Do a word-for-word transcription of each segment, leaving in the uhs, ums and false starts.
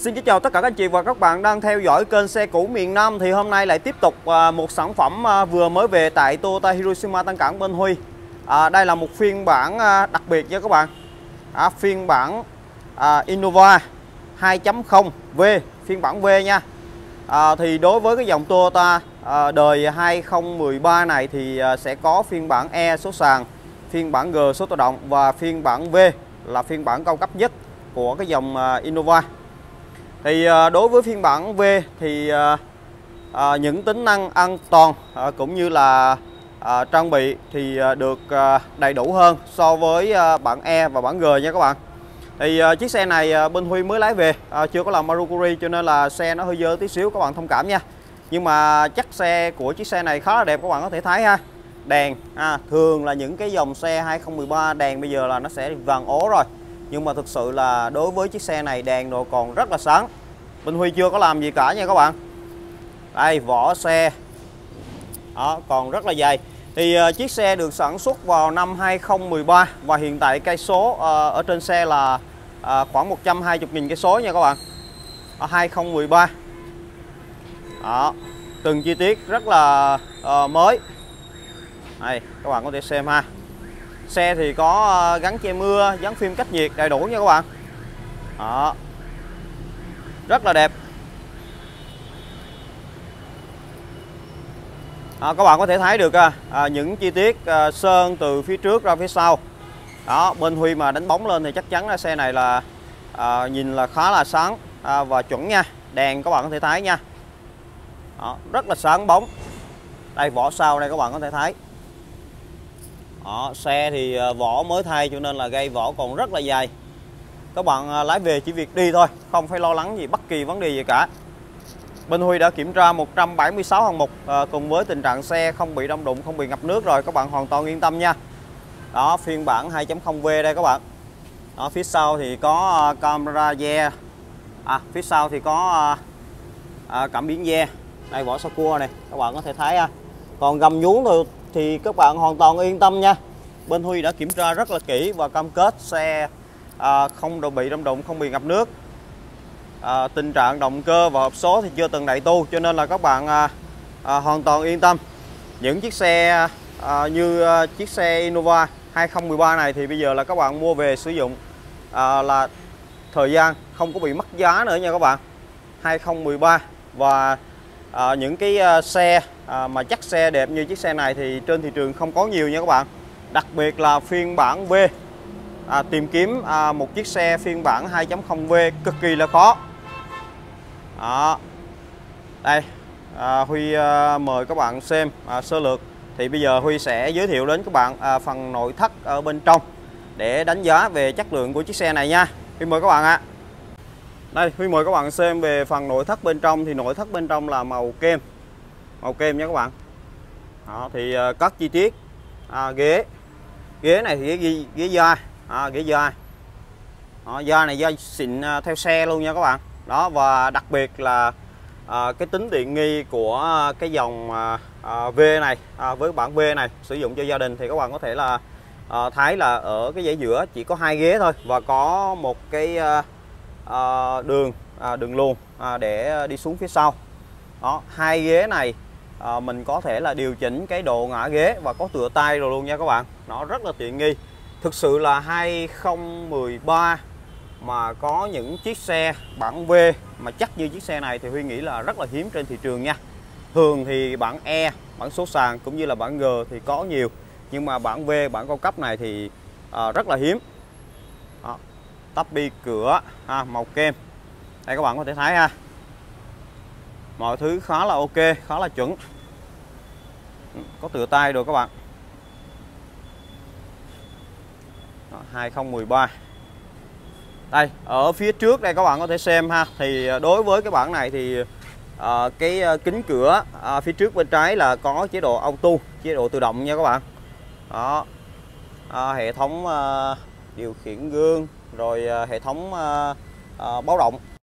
Xin kính chào tất cả các anh chị và các bạn đang theo dõi kênh xe cũ miền Nam. Thì hôm nay lại tiếp tục một sản phẩm vừa mới về tại Toyota Hiroshima Tân Cảng bên Huy. à, Đây là một phiên bản đặc biệt nha các bạn. à, Phiên bản à, Innova hai chấm không V, phiên bản V nha. à, Thì đối với cái dòng Toyota à, đời hai không một ba này thì à, sẽ có phiên bản E số sàn, phiên bản G số tự động và phiên bản V là phiên bản cao cấp nhất của cái dòng à, Innova. Thì đối với phiên bản V thì à, những tính năng an toàn à, cũng như là à, trang bị thì được à, đầy đủ hơn so với à, bản E và bản G nha các bạn. Thì à, chiếc xe này à, bên Huy mới lái về, à, chưa có làm Marukuri cho nên là xe nó hơi dơ tí xíu, các bạn thông cảm nha. Nhưng mà chắc xe của chiếc xe này khá là đẹp, các bạn có thể thấy ha. Đèn à, thường là những cái dòng xe hai không một ba đèn bây giờ là nó sẽ vàng ố rồi, nhưng mà thực sự là đối với chiếc xe này đèn đồ còn rất là sáng. Bên Huy chưa có làm gì cả nha các bạn. Đây, vỏ xe đó, còn rất là dày. Thì uh, chiếc xe được sản xuất vào năm hai không một ba và hiện tại cây số uh, ở trên xe là uh, khoảng một trăm hai mươi nghìn cây số nha các bạn. Ở hai không một ba. Đó, từng chi tiết rất là uh, mới. Đây, các bạn có thể xem ha. Xe thì có uh, gắn che mưa, dán phim cách nhiệt đầy đủ nha các bạn. Đó, rất là đẹp. À, các bạn có thể thấy được à, những chi tiết à, sơn từ phía trước ra phía sau. Đó, bên Huy mà đánh bóng lên thì chắc chắn là xe này là à, nhìn là khá là sáng à, và chuẩn nha. Đèn các bạn có thể thấy nha. Đó, rất là sáng bóng. Đây, vỏ sau đây các bạn có thể thấy. Đó, xe thì vỏ mới thay cho nên là gây vỏ còn rất là dày. Các bạn à, lái về chỉ việc đi thôi, không phải lo lắng gì bất kỳ vấn đề gì cả. Bên Huy đã kiểm tra một trăm bảy mươi sáu hạng mục à, cùng với tình trạng xe không bị đâm đụng, không bị ngập nước rồi, các bạn hoàn toàn yên tâm nha. Đó, phiên bản hai chấm không V đây các bạn. Đó, phía sau thì có uh, camera rear. À, phía sau thì có uh, uh, cảm biến rear. Đây, vỏ sau cua này, các bạn có thể thấy ha. Còn gầm nhún thì, thì các bạn hoàn toàn yên tâm nha. Bên Huy đã kiểm tra rất là kỹ và cam kết xe uh, không bị đâm đụng, không bị ngập nước. À, tình trạng động cơ và hộp số thì chưa từng đại tu cho nên là các bạn à, à, hoàn toàn yên tâm. Những chiếc xe à, như à, chiếc xe Innova hai không một ba này thì bây giờ là các bạn mua về sử dụng à, là thời gian không có bị mất giá nữa nha các bạn. hai không một ba và à, những cái à, xe à, mà chắc xe đẹp như chiếc xe này thì trên thị trường không có nhiều nha các bạn. Đặc biệt là phiên bản V, à, tìm kiếm à, một chiếc xe phiên bản hai chấm không V cực kỳ là khó. Đó. Đây, à, Huy à, mời các bạn xem à, sơ lược. Thì bây giờ Huy sẽ giới thiệu đến các bạn à, phần nội thất ở bên trong để đánh giá về chất lượng của chiếc xe này nha. Huy mời các bạn ạ. À. Đây, Huy mời các bạn xem về phần nội thất bên trong. Thì nội thất bên trong là màu kem, màu kem nha các bạn. Đó, thì à, các chi tiết à, ghế, ghế này thì ghế, ghế da, à, ghế da. Đó, da này da xịn à, theo xe luôn nha các bạn. Đó, và đặc biệt là à, cái tính tiện nghi của cái dòng à, à, V này à, với bản V này sử dụng cho gia đình thì các bạn có thể là à, thấy là ở cái dãy giữa chỉ có hai ghế thôi và có một cái à, à, đường à, đường luồn à, để đi xuống phía sau. Đó, hai ghế này à, mình có thể là điều chỉnh cái độ ngả ghế và có tựa tay rồi luôn nha các bạn. Nó rất là tiện nghi. Thực sự là hai không một ba mà có những chiếc xe bản V mà chắc như chiếc xe này thì Huy nghĩ là rất là hiếm trên thị trường nha. Thường thì bản E, bản số sàn cũng như là bản G thì có nhiều, nhưng mà bản V, bản cao cấp này thì à, rất là hiếm. Đó, tắp bi cửa à, màu kem. Đây các bạn có thể thấy ha. Mọi thứ khá là ok, khá là chuẩn. Có tựa tay rồi các bạn. Đó, hai không một ba. Đây, ở phía trước đây các bạn có thể xem ha. Thì đối với cái bản này thì à, cái kính cửa à, phía trước bên trái là có chế độ auto, chế độ tự động nha các bạn. Đó, à, hệ thống à, điều khiển gương, rồi à, hệ thống à, à, báo động.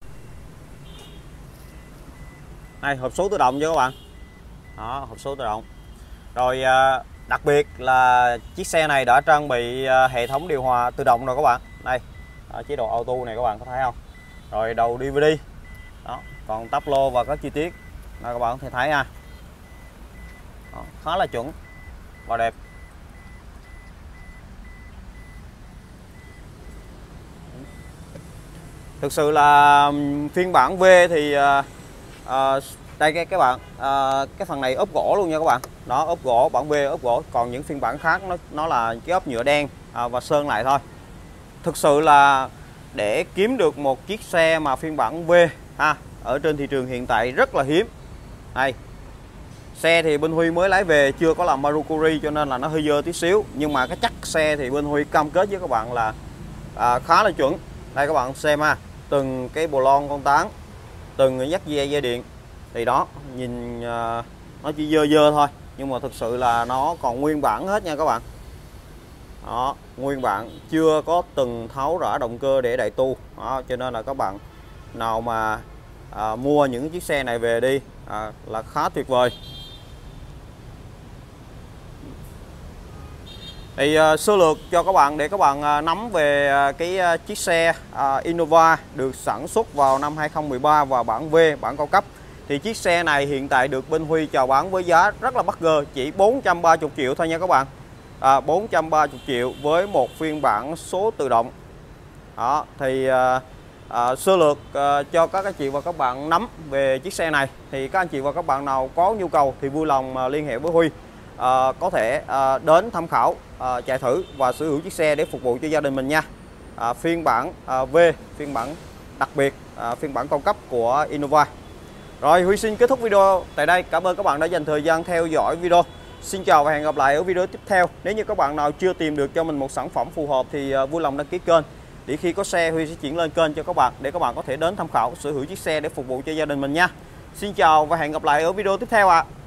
Đây, hộp số tự động nha các bạn. Đó, hộp số tự động. Rồi à, đặc biệt là chiếc xe này đã trang bị à, hệ thống điều hòa tự động rồi các bạn. Đây, à, chế độ auto này các bạn có thấy không? rồi đầu đê vê đê đó, còn tắp lô và các chi tiết là các bạn có thể thấy ha. Đó, khá là chuẩn và đẹp. Thực sự là phiên bản V thì à, à, đây cái các bạn à, cái phần này ốp gỗ luôn nha các bạn. Đó, ốp gỗ, bản V ốp gỗ, còn những phiên bản khác nó nó là cái ốp nhựa đen à, và sơn lại thôi. Thực sự là để kiếm được một chiếc xe mà phiên bản V ha, ở trên thị trường hiện tại rất là hiếm. Đây, xe thì bên Huy mới lái về chưa có làm Mercury cho nên là nó hơi dơ tí xíu, nhưng mà cái chắc xe thì bên Huy cam kết với các bạn là à, khá là chuẩn. Đây các bạn xem ha, từng cái bồ lon con tán, từng cái dắt dây dây điện thì đó nhìn à, nó chỉ dơ dơ thôi, nhưng mà thực sự là nó còn nguyên bản hết nha các bạn. Đó, nguyên bản, chưa có từng tháo rã động cơ để đại tu. Đó, cho nên là các bạn nào mà à, mua những chiếc xe này về đi à, là khá tuyệt vời. Thì uh, sơ lược cho các bạn để các bạn uh, nắm về uh, cái uh, chiếc xe uh, Innova được sản xuất vào năm hai không một ba và bản V, bản cao cấp. Thì chiếc xe này hiện tại được bên Huy chào bán với giá rất là bất ngờ, chỉ bốn trăm ba mươi triệu thôi nha các bạn. À, bốn trăm ba mươi triệu với một phiên bản số tự động. Đó, thì uh, uh, sơ lược uh, cho các anh chị và các bạn nắm về chiếc xe này. Thì các anh chị và các bạn nào có nhu cầu thì vui lòng uh, liên hệ với Huy. À, có thể à, đến tham khảo, à, chạy thử và sở hữu chiếc xe để phục vụ cho gia đình mình nha. À, phiên bản à, V, phiên bản đặc biệt, à, phiên bản cao cấp của Innova. Rồi, Huy xin kết thúc video tại đây. Cảm ơn các bạn đã dành thời gian theo dõi video. Xin chào và hẹn gặp lại ở video tiếp theo. Nếu như các bạn nào chưa tìm được cho mình một sản phẩm phù hợp thì à, vui lòng đăng ký kênh, để khi có xe Huy sẽ chuyển lên kênh cho các bạn, để các bạn có thể đến tham khảo, sở hữu chiếc xe để phục vụ cho gia đình mình nha. Xin chào và hẹn gặp lại ở video tiếp theo ạ. À.